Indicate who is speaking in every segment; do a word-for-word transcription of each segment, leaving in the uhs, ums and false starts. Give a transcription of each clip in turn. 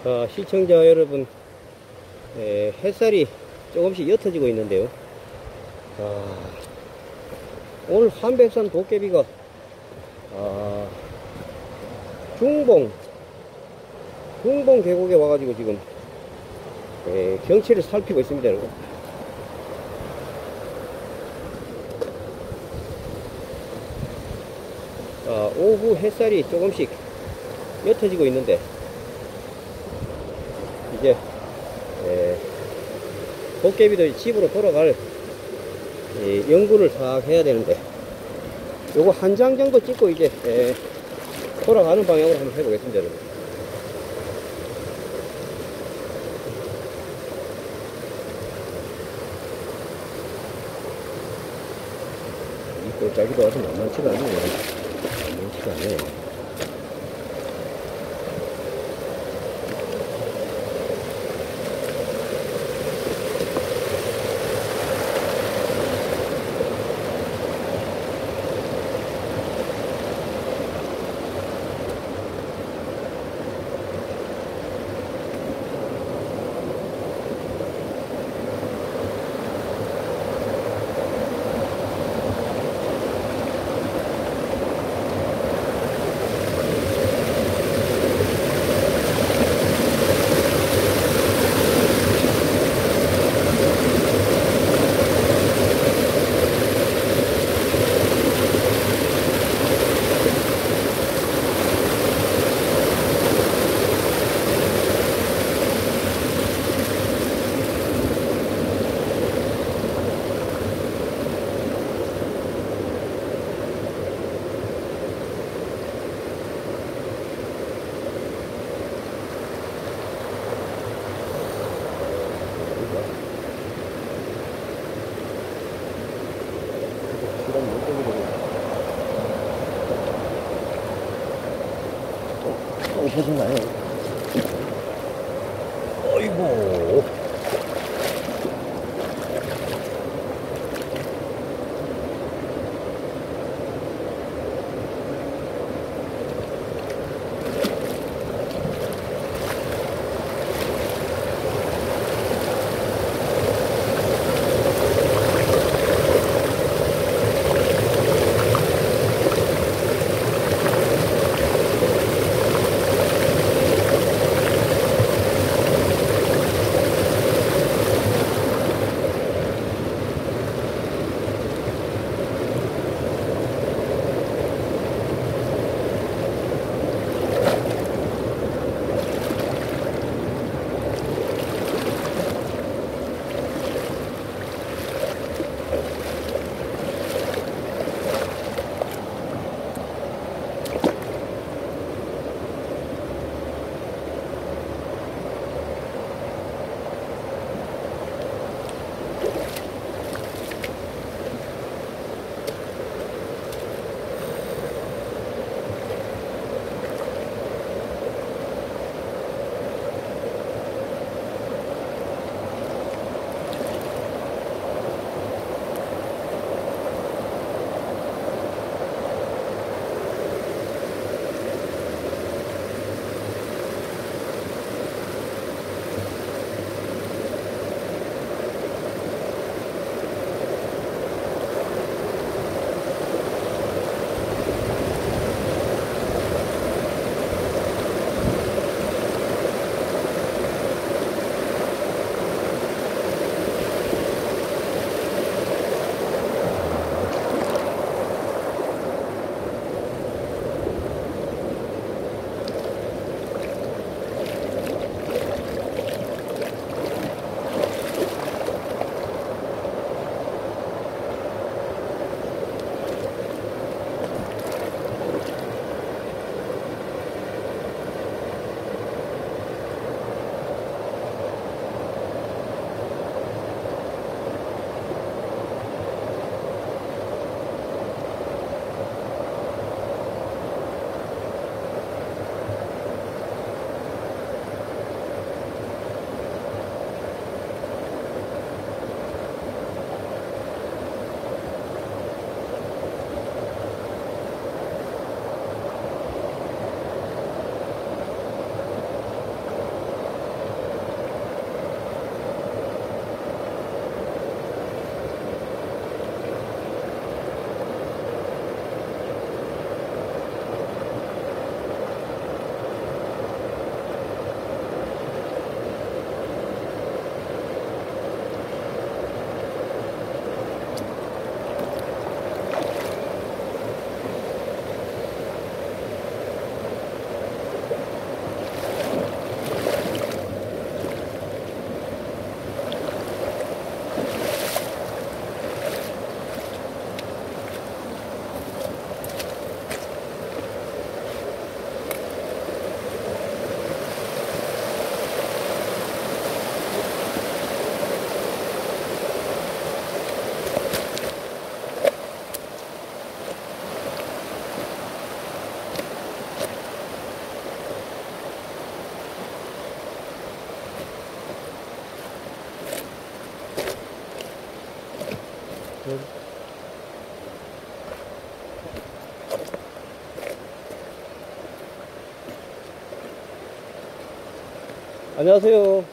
Speaker 1: 어, 시청자 여러분, 에, 햇살이 조금씩 옅어지고 있는데요. 아, 오늘 한백산 도깨비가 아, 중봉 중봉 계곡에 와가지고 지금 에, 경치를 살피고 있습니다, 여러분. 아, 오후 햇살이 조금씩 옅어지고 있는데 이제 에, 도깨비도 집으로 돌아갈 에, 연구를 싹 해야 되는데 요거 한 장 정도 찍고 이제 에, 돌아가는 방향으로 한번 해보겠습니다, 여러분. 이 골짜기도 아주 만만치가 않네요. 만만치가 않네요. 보시나요? 어이구. 안녕하세요.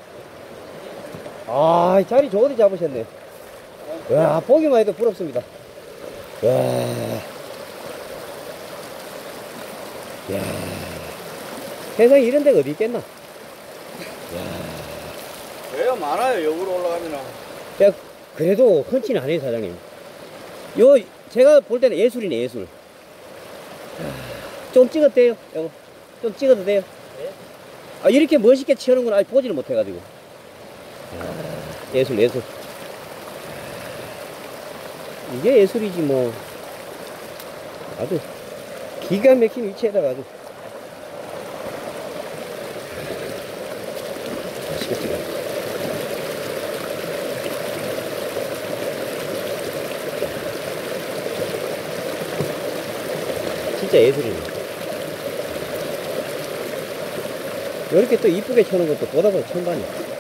Speaker 1: 아, 이 자리 좋은 데 잡으셨네. 와, 보기만 해도 부럽습니다. 와. 야. 세상에 이런 데가 어디 있겠나?
Speaker 2: 왜요? 많아요. 역으로 올라가면은.
Speaker 1: 야, 그래도 흔치는 않아요, 사장님. 요, 제가 볼 때는 예술이네, 예술. 좀 찍어도 돼요, 여보. 좀 찍어도 돼요.
Speaker 2: 네?
Speaker 1: 아, 이렇게 멋있게 치우는 건 아직 보지를 못해가지고. 아, 예술, 예술. 이게 예술이지, 뭐. 아주 기가 막힌 위치에다가 아주. 맛있게 찍어. 진짜 예술이네. 이렇게 또 이쁘게 쳐놓은 것도 보다 보다 처음 봤네.